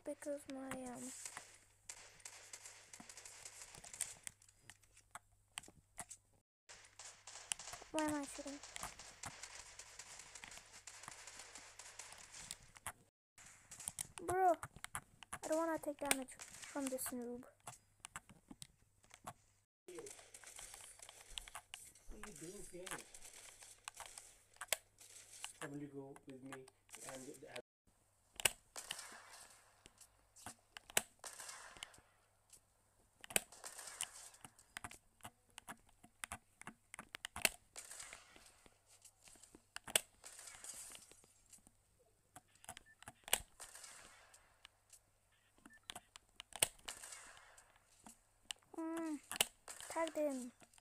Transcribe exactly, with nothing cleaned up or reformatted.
because my um why am I shooting? Bro, I don't wanna take damage from this noob. What are you doing here? Come you go with me and get the Mm, tagged him.